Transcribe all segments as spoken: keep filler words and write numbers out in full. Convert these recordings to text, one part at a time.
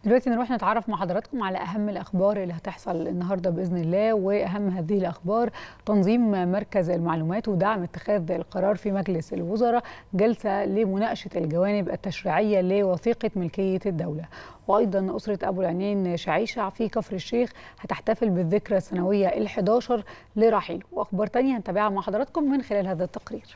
دلوقتي نروح نتعرف مع حضراتكم على أهم الأخبار اللي هتحصل النهاردة بإذن الله. وأهم هذه الأخبار: تنظيم مركز المعلومات ودعم اتخاذ القرار في مجلس الوزراء جلسة لمناقشة الجوانب التشريعية لوثيقة ملكية الدولة. وأيضا أسرة أبو العينين شعيشة في كفر الشيخ هتحتفل بالذكرى السنوية الحداشر لرحيله. وأخبار تانية هنتابعها مع حضراتكم من خلال هذا التقرير.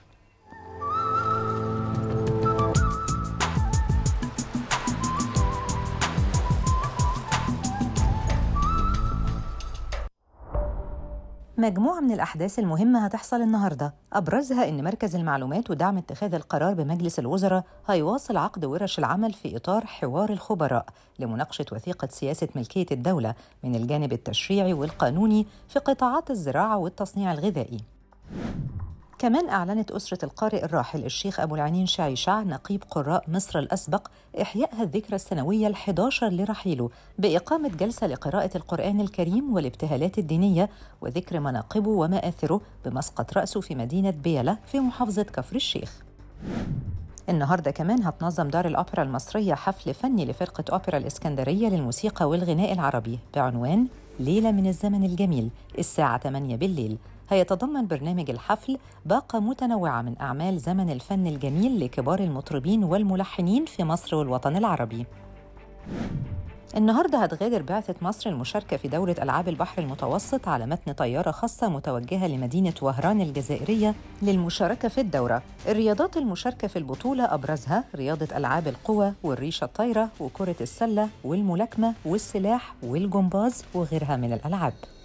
مجموعة من الأحداث المهمة هتحصل النهاردة، أبرزها إن مركز المعلومات ودعم اتخاذ القرار بمجلس الوزراء هيواصل عقد ورش العمل في إطار حوار الخبراء لمناقشة وثيقة سياسة ملكية الدولة من الجانب التشريعي والقانوني في قطاعات الزراعة والتصنيع الغذائي. كمان أعلنت أسرة القارئ الراحل الشيخ أبو العينين شعيشة نقيب قراء مصر الأسبق إحياء الذكرى السنوية الحداشر لرحيله بإقامة جلسة لقراءة القرآن الكريم والابتهالات الدينية وذكر مناقبه ومآثره بمسقط رأسه في مدينة بيلة في محافظة كفر الشيخ. النهاردة كمان هتنظم دار الأوبرا المصرية حفل فني لفرقة أوبرا الإسكندرية للموسيقى والغناء العربي بعنوان ليلة من الزمن الجميل الساعة ثمانية بالليل. هيتضمن برنامج الحفل باقة متنوعة من أعمال زمن الفن الجميل لكبار المطربين والملحنين في مصر والوطن العربي. النهاردة هتغادر بعثة مصر المشاركة في دورة ألعاب البحر المتوسط على متن طيارة خاصة متوجهة لمدينة وهران الجزائرية للمشاركة في الدورة. الرياضات المشاركة في البطولة أبرزها رياضة ألعاب القوى والريشة الطايرة وكرة السلة والملاكمة والسلاح والجمباز وغيرها من الألعاب.